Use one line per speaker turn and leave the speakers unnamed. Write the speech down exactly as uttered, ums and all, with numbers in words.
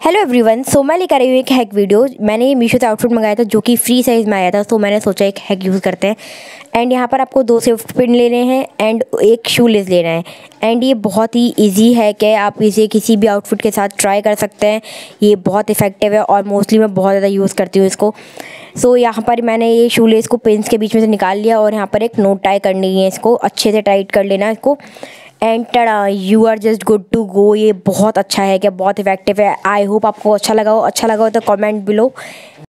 Hello everyone, सो मैं लेकर आई हूँ एक हैक वीडियो। मैंने ये मीशो से आउटफिट मंगाया था जो कि फ्री साइज़ में आया था, तो मैंने सोचा एक हैक यूज़ करते हैं। एंड यहाँ पर आपको दो सेफ्टी पिन लेने हैं एंड एक शू लेस लेना है। एंड ये बहुत ही इजी हैक है, आप इसे किसी भी आउटफिट के साथ ट्राई कर सकते हैं। ये बहुत इफेक्टिव है और मोस्टली मैं बहुत ज़्यादा यूज़ करती हूँ इसको। सो so, यहाँ पर मैंने ये शू लेस को पिन्स के बीच में से निकाल लिया और यहाँ पर एक नोट टाई करनी है, इसको अच्छे से टाइट कर लेना है इसको। And tada, you are just good to go. ये बहुत अच्छा है, क्या बहुत इफेक्टिव है। आई होप आपको अच्छा लगा हो। अच्छा लगा हो तो कमेंट बिलो।